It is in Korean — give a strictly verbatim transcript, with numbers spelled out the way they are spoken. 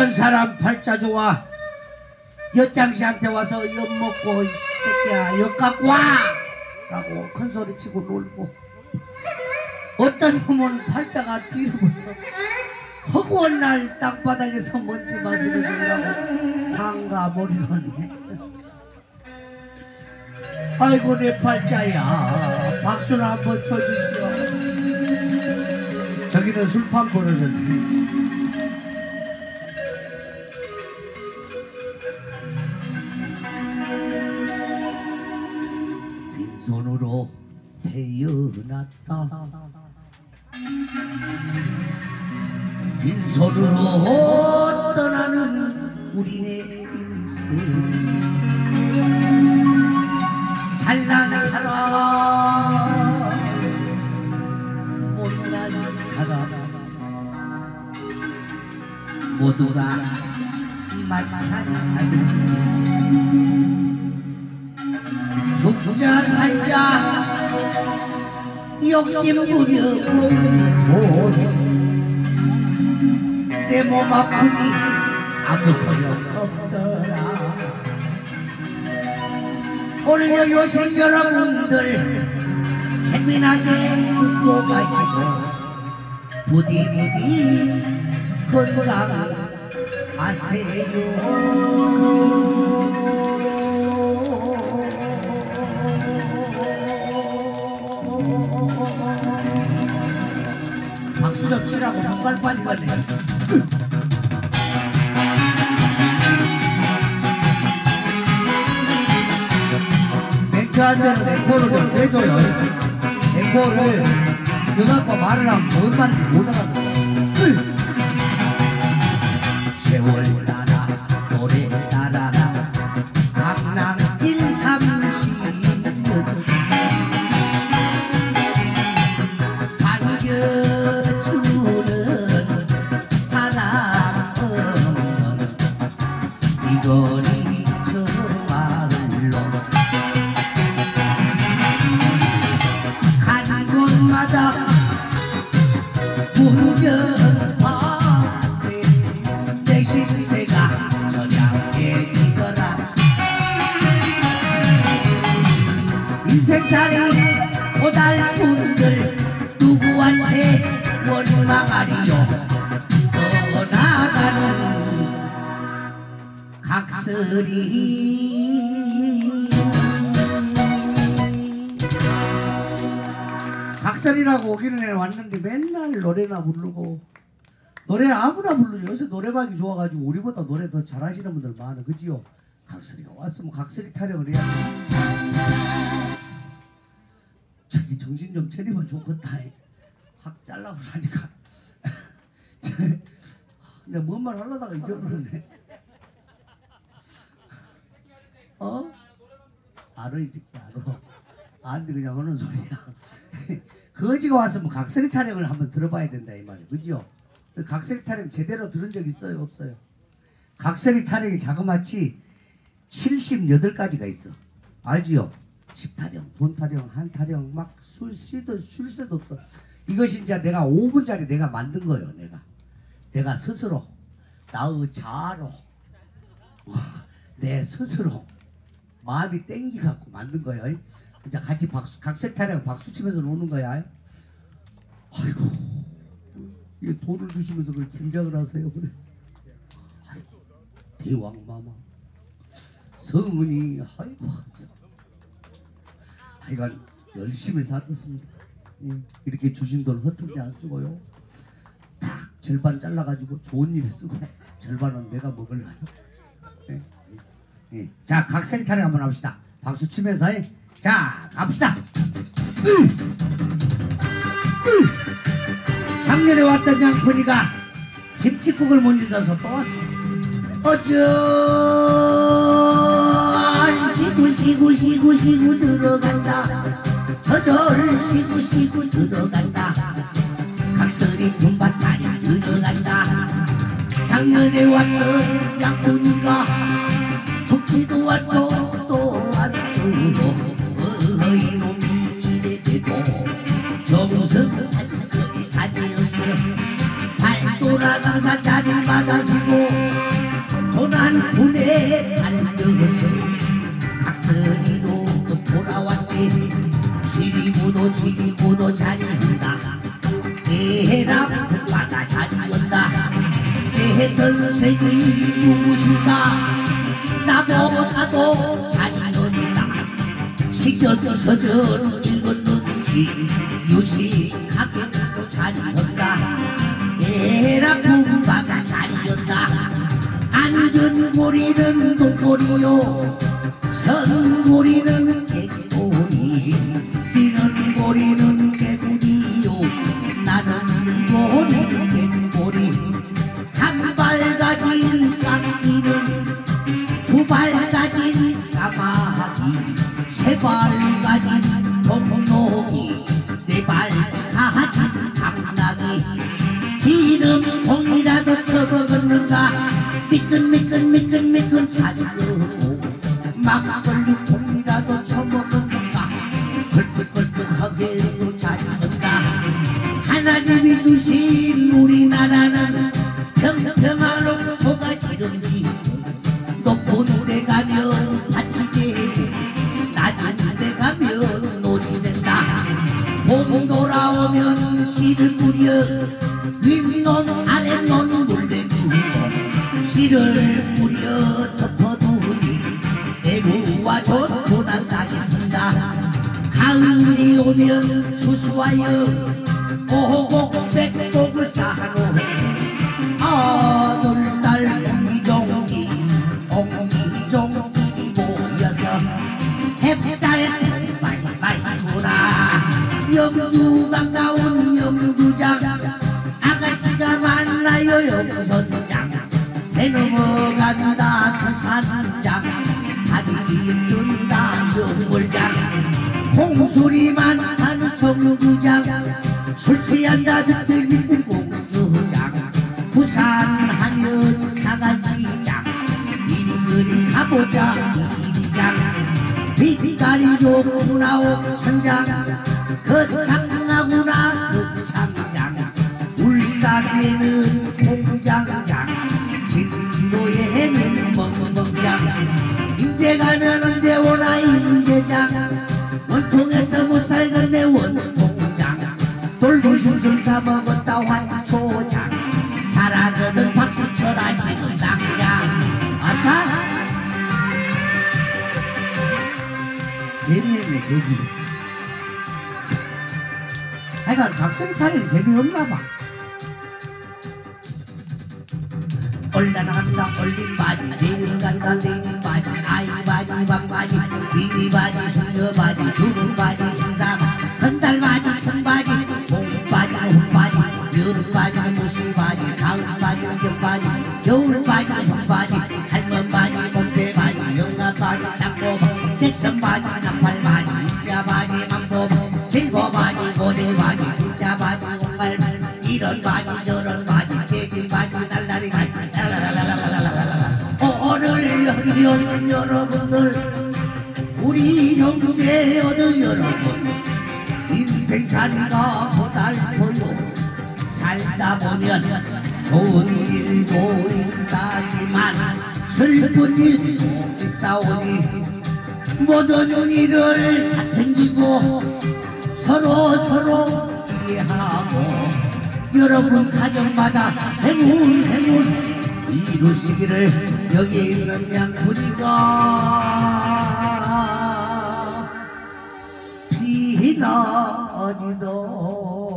어떤 사람 팔자 좋아 엿장씨한테 와서 엿 먹고 이 새끼야 엿 갖고 와! 라고 큰소리치고 놀고 어떤 놈은 팔자가 뒤로면서 허구한 날 땅바닥에서 먼지 마시를 주려고 상가 머리거네. 아이고 내 팔자야 박수나 한번 쳐주시오. 저기는 술판 버릇은 빈손으로 태어났다 빈손으로 떠나는 우리네 인생 잘난 사람 못난 사람 모두가 마찬가지였어. 죽자 살자 욕심 부리고 돈 내 몸 아프니 아무 소용없더라. 오늘 요신 여러분들 재미나게 듣고 가시고 부디 부디 건강하세요. 박수 좀 치라고 한발 빠지겠네. 맹크할 때는 앵콜을 좀 해줘요. 앵콜을 이거 갖고 말을 하면 뭔 말인지 못 알아들어. 세월 따라 노래 따라 강남 일삼시는 인생살이 고달분들 누구한테 원망하리요. 떠나가는 각설이 각설이라고 오기는 해 왔는데 맨날 노래나 부르고 노래 아무나 부르죠. 요새 노래방이 좋아가지고 우리보다 노래 더 잘하시는 분들 많아. 그지요? 각설이가 왔으면 각설이 타령을 해야 돼. 저기 정신 좀 차리면 좋겠다. 확 잘라버리니까. 내가 뭔 말 하려다가 잊어버렸네. 어? 알어 이 새끼 알어. 안돼 그냥 하는 소리야. 거지가 왔으면 각설이 타령을 한번 들어봐야 된다 이 말이야. 그죠? 각설이 타령 제대로 들은 적 있어요 없어요? 각설이 타령이 자그마치 칠십팔 가지가 있어. 알지요? 십타령, 본타령, 한타령 막 술 쉬도 쉴 새도 없어. 이것이 이제 내가 오 분짜리 내가 만든 거예요. 내가 내가 스스로 나의 자아로 내 스스로 마음이 땡기갖고 만든 거예요. 이제 같이 박수 각설타령 박수 치면서 노는 거야. 아이고 이게 돈을 주시면서 그걸 긴장을 하세요. 그래. 아이고 대왕마마 성은이 아이고 하여간 열심히 살겠습니다. 예, 이렇게 주신 돈 허튼데 안 쓰고요. 딱 절반 잘라가지고 좋은 일에 쓰고 절반은 내가 먹을래요. 예, 예. 자 각설이 타령 한번 합시다. 박수 치면서 예. 자 갑시다. 으! 으! 작년에 왔던 양푼이가 김치국을 못 잊어서 또 왔어. 어쩔 시구 시구 시구 시구 들어간다. 저절 시구 시구 들어간다. 각설이 분반 타령 들어간다. 작년에 왔던 양푼이가 죽지도 않고 또 왔어. 어이 놈이 이래도 정성 한성 차지였어. 발도라 강사 자리 맞아시고 군에 달려서 각설이도 또 돌아왔대. 지리고도 지리고도 자리한다. 내해라 국가가 자리한다. 내 선생이 누구신가? 나보다도 자리한다. 시전 서전 읽었는지 유식하게도 자리한다. 내해라 국가가 자리한다. 안전고리는 동고리요 선고리는 개고리. 뛰는 고리는 개구리요 나는 고리는 개고리. 한 발 가진 깡기는 두 발 가진 까마귀. 세 발 가진 동록이 네 발 가진 당나귀. 기름 통이라도 쳐먹었는가? 미끈미끈 미끈미끈 자주고 막걸리 통이라도 쳐먹었는가? 걸쭉걸쭉하게도 자주한다. 하나님이 주신 우리나라는 평평한 옥토가 기름지. 높은 데 가면 밭이 되고 낮은 데 가면 논이 된다. 봄 돌아오면 씨를 뿌려 윗논 아랫논 물대주고 씨를 뿌려 덮어두니 애구와 좋구나 싸신다. 가을이 오면 추수하여 오곡 백곡을 쌓아놓고 아들 딸 옹기종기 옹기종기 모여서 햅쌀 많이 마시구나. 영주 반가운 영주장 아가씨가 만나요 영선장. 배 넘어간다 서산장 다리 뜬다 영월장. 콩소리만 하는 정주장 술 취한다 비틀비틀 공주장. 부산하면 장안시장 이리저리 가보자 이리장. 빛깔이 좋구나 옥천장 거창하구나 거창장. 울산에는 공장장 진도에는 멍멍장. 인제 가면 언제 오나 인제장. 원통에서 못 살겠네 원통장. 돌돌심술 까먹었다 환초장. 잘하거든 박수 쳐라 지금 당장. 아싸 괜히 했네 괜히 했어. 하여간 각설이 타령 재미없나봐. 올라간다 올린 바지 내려간다 내린 바지 아이 바지 방 바지 비니 바지 수저 바지 주름 바지 신사 건달 바지 천 바지 봄 바지 홈 바지 여름 바지는 무시 바지 가을 바지는 겨울 바지 겨울 바지는 봄 바지 할멈 바지 봄배 바지 영감 바지 땅콩 색선 바지 나팔 바지 인자 바지 망고 실버 바지 고대 바지 진짜 바지 정말 이런 바지 저런 바지 재질 바지 날라리 바지. 오늘 여기 오신 여러분들 우리 형제 어느 여러분 인생살이가 고달퍼요. 살다 보면 좋은 일도 있다지만 슬픈 일도 있사오니 모든 일을 다 챙기고 서로 서로 이해하고 여러분 가정마다 행운 행운 이루시기를 여기 있는 양푼이가 비나니도